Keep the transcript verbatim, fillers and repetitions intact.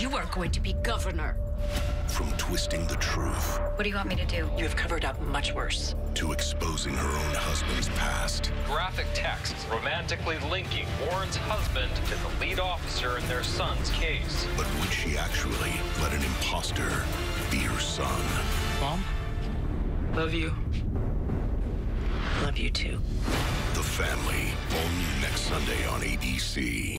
You are going to be governor. From twisting the truth. What do you want me to do? You have covered up much worse. To exposing her own husband's past. Graphic texts romantically linking Warren's husband to the lead officer in their son's case. But would she actually let an imposter be her son? Mom? Love you. Love you too. The Family, all new next Sunday on A B C.